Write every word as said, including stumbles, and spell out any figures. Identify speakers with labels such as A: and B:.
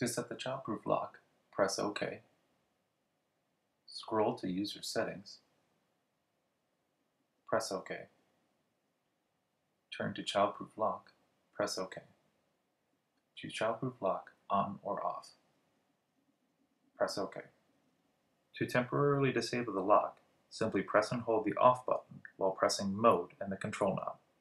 A: To set the childproof lock, press OK. Scroll to User Settings. Press OK. Turn to Childproof Lock. Press OK. Choose Childproof Lock on or off. Press OK. To temporarily disable the lock, simply press and hold the off button while pressing Mode and the control knob.